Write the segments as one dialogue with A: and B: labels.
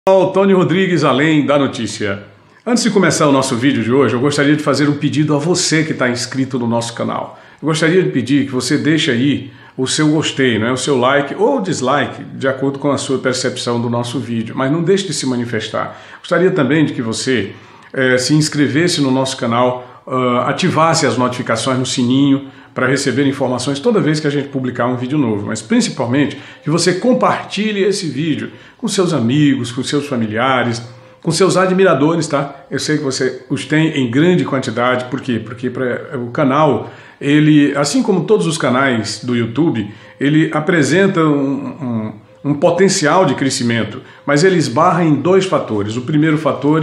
A: Tony Rodrigues, Além da Notícia. Antes de começar o nosso vídeo de hoje, eu gostaria de fazer um pedido a você que está inscrito no nosso canal. Eu gostaria de pedir que você deixe aí o seu gostei, o seu like ou dislike, de acordo com a sua percepção do nosso vídeo, mas não deixe de se manifestar. Gostaria também de que você se inscrevesse no nosso canal, ativasse as notificações no sininho para receber informações toda vez que a gente publicar um vídeo novo, mas principalmente que você compartilhe esse vídeo com seus amigos, com seus familiares, com seus admiradores, tá? Eu sei que você os tem em grande quantidade, por quê? Porque o canal, ele, assim como todos os canais do YouTube, ele apresenta um potencial de crescimento, mas ele esbarra em dois fatores. O primeiro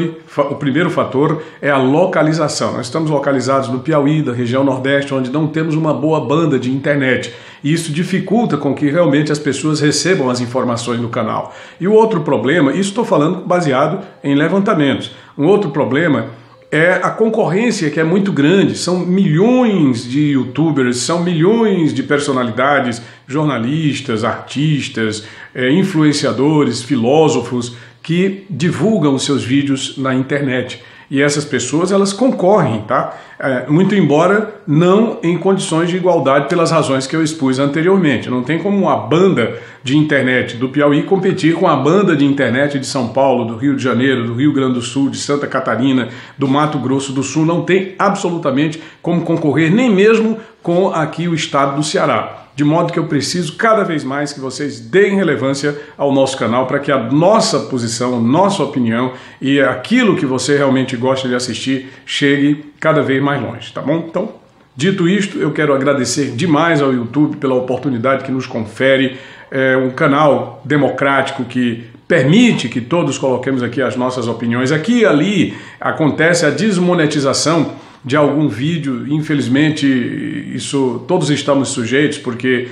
A: fator é a localização. Nós estamos localizados no Piauí, da região Nordeste, onde não temos uma boa banda de internet. E isso dificulta com que realmente as pessoas recebam as informações do canal. E o outro problema, isso estou falando baseado em levantamentos, um outro problema é a concorrência, que é muito grande. São milhões de youtubers, são milhões de personalidades, jornalistas, artistas, influenciadores, filósofos que divulgam os seus vídeos na internet. E essas pessoas, elas concorrem, tá? Muito embora não em condições de igualdade pelas razões que eu expus anteriormente. Não tem como uma banda de internet do Piauí competir com a banda de internet de São Paulo, do Rio de Janeiro, do Rio Grande do Sul, de Santa Catarina, do Mato Grosso do Sul. Não tem absolutamente como concorrer, nem mesmo com aqui o estado do Ceará. De modo que eu preciso cada vez mais que vocês deem relevância ao nosso canal para que a nossa posição, a nossa opinião e aquilo que você realmente gosta de assistir chegue cada vez mais longe, tá bom? Então, dito isto, eu quero agradecer demais ao YouTube pela oportunidade que nos confere, um canal democrático que permite que todos coloquemos aqui as nossas opiniões. Aqui e ali acontece a desmonetização de algum vídeo, infelizmente isso todos estamos sujeitos, porque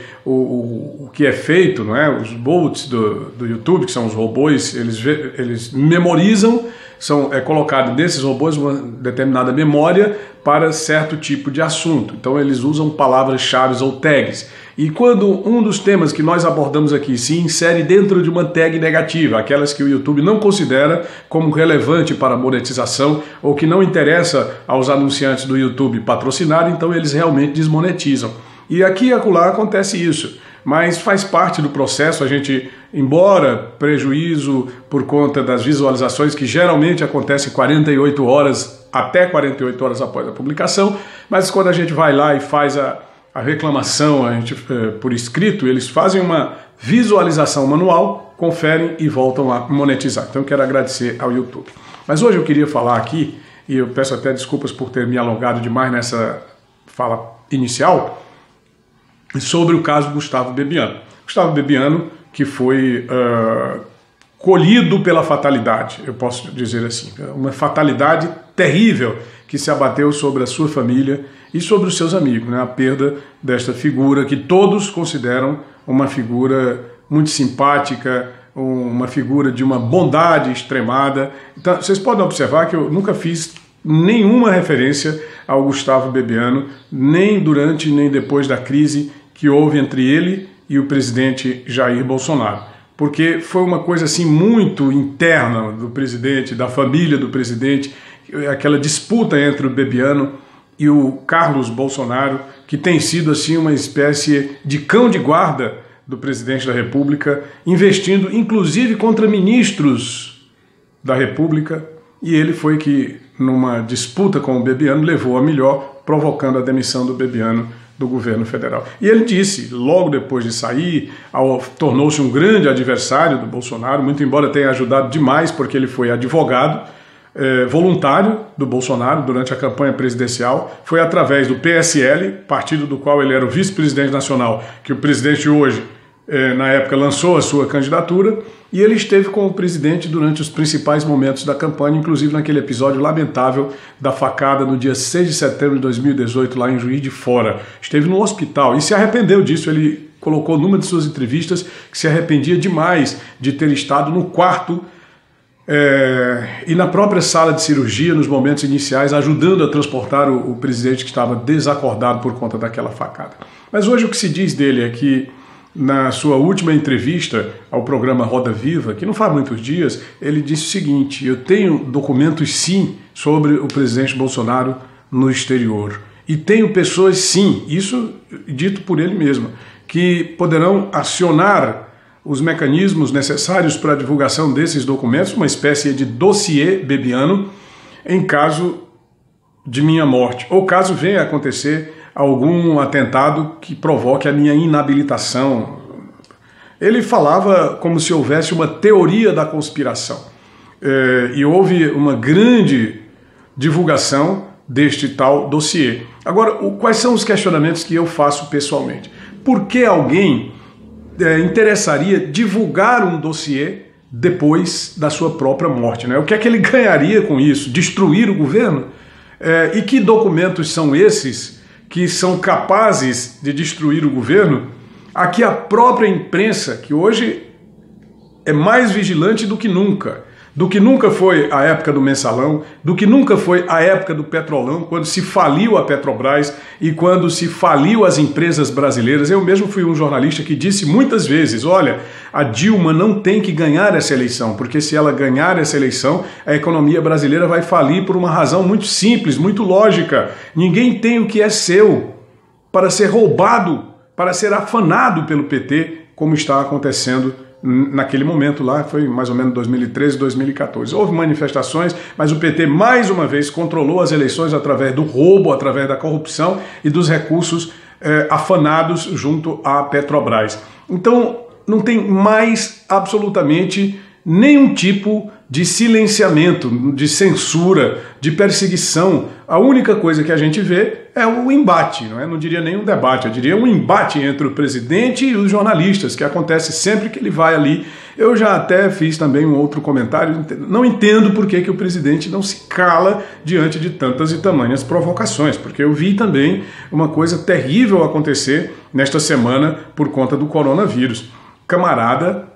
A: o que é feito, os bots do YouTube, que são os robôs, eles memorizam, é colocado nesses robôs uma determinada memória para certo tipo de assunto. Então eles usam palavras-chave ou tags. E quando um dos temas que nós abordamos aqui se insere dentro de uma tag negativa, aquelas que o YouTube não considera como relevante para a monetização ou que não interessa aos anunciantes do YouTube patrocinar, então eles realmente desmonetizam. E aqui e acolá acontece isso, mas faz parte do processo. A gente, embora prejuízo por conta das visualizações, que geralmente acontece 48 horas, até 48 horas após a publicação, mas quando a gente vai lá e faz a reclamação por escrito, eles fazem uma visualização manual, conferem e voltam a monetizar. Então eu quero agradecer ao YouTube. Mas hoje eu queria falar aqui, e eu peço até desculpas por ter me alongado demais nessa fala inicial, sobre o caso Gustavo Bebiano. Gustavo Bebiano, que foi colhido pela fatalidade, eu posso dizer assim, uma fatalidade terrível que se abateu sobre a sua família e sobre os seus amigos, a perda desta figura que todos consideram uma figura muito simpática, uma figura de uma bondade extremada. Então, vocês podem observar que eu nunca fiz nenhuma referência ao Gustavo Bebiano, nem durante nem depois da crise que houve entre ele e o presidente Jair Bolsonaro, porque foi uma coisa assim muito interna do presidente, da família do presidente, aquela disputa entre o Bebiano e o Carlos Bolsonaro, que tem sido assim uma espécie de cão de guarda do presidente da República, investindo inclusive contra ministros da República, e ele foi que, numa disputa com o Bebiano, levou a melhor, provocando a demissão do Bebiano do governo federal. E ele disse, logo depois de sair, tornou-se um grande adversário do Bolsonaro, muito embora tenha ajudado demais, porque ele foi advogado voluntário do Bolsonaro durante a campanha presidencial. Foi através do PSL, partido do qual ele era o vice-presidente nacional, que o presidente hoje, na época, lançou a sua candidatura, e ele esteve com o presidente durante os principais momentos da campanha, inclusive naquele episódio lamentável da facada no dia 6 de setembro de 2018, lá em Juiz de Fora. Esteve no hospital e se arrependeu disso. Ele colocou numa de suas entrevistas que se arrependia demais de ter estado no quarto e na própria sala de cirurgia, nos momentos iniciais, ajudando a transportar o presidente que estava desacordado por conta daquela facada. Mas hoje o que se diz dele é que na sua última entrevista ao programa Roda Viva, que não faz muitos dias, ele disse o seguinte: eu tenho documentos sim sobre o presidente Bolsonaro no exterior. E tenho pessoas sim, isso dito por ele mesmo, que poderão acionar os mecanismos necessários para a divulgação desses documentos, uma espécie de dossiê bebiano, em caso de minha morte, ou caso venha a acontecer algum atentado que provoque a minha inabilitação. Ele falava como se houvesse uma teoria da conspiração. E houve uma grande divulgação deste tal dossiê. Agora, quais são os questionamentos que eu faço pessoalmente? Por que alguém interessaria divulgar um dossiê depois da sua própria morte, né? O que é que ele ganharia com isso? Destruir o governo? E que documentos são esses que são capazes de destruir o governo? Aqui a própria imprensa, que hoje é mais vigilante do que nunca foi a época do Mensalão, do que nunca foi a época do Petrolão, quando se faliu a Petrobras e quando se faliu as empresas brasileiras. Eu mesmo fui um jornalista que disse muitas vezes: olha, a Dilma não tem que ganhar essa eleição, porque se ela ganhar essa eleição, a economia brasileira vai falir por uma razão muito simples, muito lógica. Ninguém tem o que é seu para ser roubado, para ser afanado pelo PT, como está acontecendo naquele momento lá, foi mais ou menos 2013, 2014. Houve manifestações, mas o PT mais uma vez controlou as eleições através do roubo, através da corrupção e dos recursos afanados junto à Petrobras. Então não tem mais absolutamente nenhum tipo de silenciamento, de censura, de perseguição. A única coisa que a gente vê é o embate, não é? Não diria nem um debate, eu diria um embate entre o presidente e os jornalistas, que acontece sempre que ele vai ali. Eu já até fiz também um outro comentário, não entendo por que o presidente não se cala diante de tantas e tamanhas provocações, porque eu vi também uma coisa terrível acontecer nesta semana por conta do coronavírus. Camarada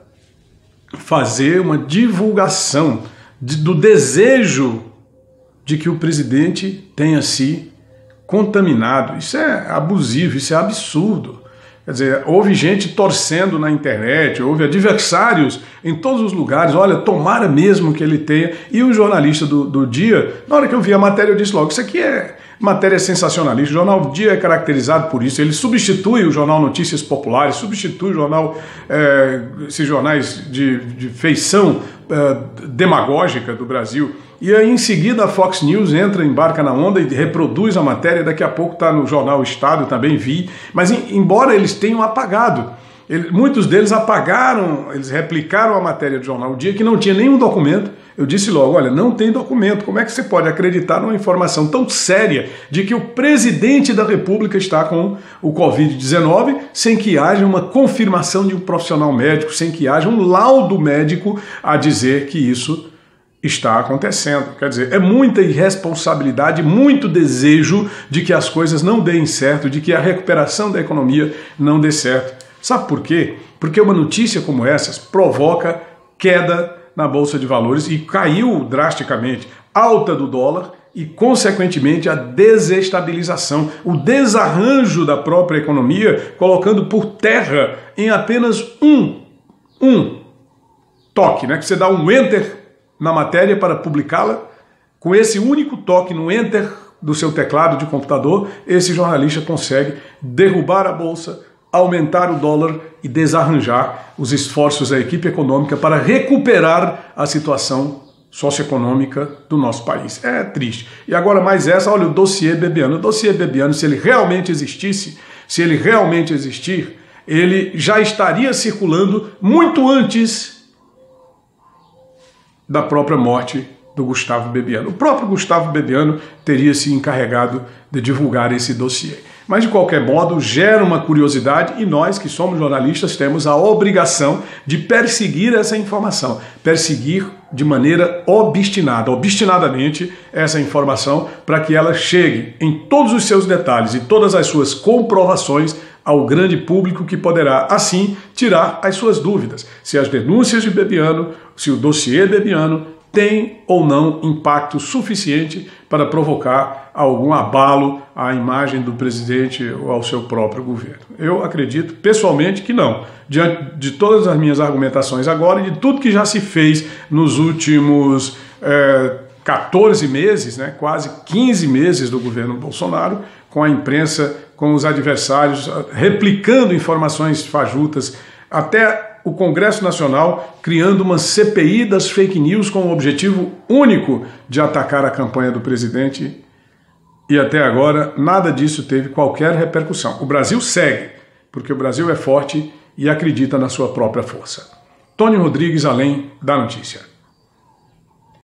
A: fazer uma divulgação do desejo de que o presidente tenha se contaminado. Isso é abusivo, isso é absurdo. Quer dizer, houve gente torcendo na internet, houve adversários em todos os lugares. Olha, tomara mesmo que ele tenha. E o jornalista do Dia, na hora que eu vi a matéria, eu disse logo: isso aqui é matéria sensacionalista. O jornal do Dia é caracterizado por isso. Ele substitui o jornal Notícias Populares, substitui o jornal, esses jornais de feição demagógica do Brasil. E aí, em seguida, a Fox News embarca na onda e reproduz a matéria. Daqui a pouco está no jornal Estado, também vi. Mas, embora eles tenham apagado, muitos deles apagaram, eles replicaram a matéria do jornal O Dia, que não tinha nenhum documento. Eu disse logo: olha, não tem documento. Como é que você pode acreditar numa informação tão séria de que o presidente da República está com o Covid-19 sem que haja uma confirmação de um profissional médico, sem que haja um laudo médico a dizer que isso está acontecendo? Quer dizer, é muita irresponsabilidade, muito desejo de que as coisas não deem certo, de que a recuperação da economia não dê certo. Sabe por quê? Porque uma notícia como essas provoca queda na Bolsa de Valores e caiu drasticamente, alta do dólar e, consequentemente, a desestabilização, o desarranjo da própria economia, colocando por terra em apenas um toque, né? Que você dá um enter na matéria para publicá-la. Com esse único toque no enter do seu teclado de computador, esse jornalista consegue derrubar a bolsa, aumentar o dólar e desarranjar os esforços da equipe econômica para recuperar a situação socioeconômica do nosso país. É triste. E agora mais essa, olha, o dossiê Bebiano. O dossiê Bebiano, se ele realmente existisse, se ele realmente existir, ele já estaria circulando muito antes da própria morte do Gustavo Bebiano. O próprio Gustavo Bebiano teria se encarregado de divulgar esse dossiê. Mas, de qualquer modo, gera uma curiosidade e nós, que somos jornalistas, temos a obrigação de perseguir essa informação, perseguir de maneira obstinadamente essa informação, para que ela chegue em todos os seus detalhes e todas as suas comprovações ao grande público, que poderá, assim, tirar as suas dúvidas. Se as denúncias de Bebiano, se o dossiê Bebiano tem ou não impacto suficiente para provocar algum abalo à imagem do presidente ou ao seu próprio governo. Eu acredito pessoalmente que não. Diante de todas as minhas argumentações agora e de tudo que já se fez nos últimos 14 meses, né, quase 15 meses do governo Bolsonaro, com a imprensa, com os adversários, replicando informações fajutas, até o Congresso Nacional criando uma CPI das fake news com o objetivo único de atacar a campanha do presidente, e até agora nada disso teve qualquer repercussão. O Brasil segue, porque o Brasil é forte e acredita na sua própria força. Tony Rodrigues, Além da Notícia.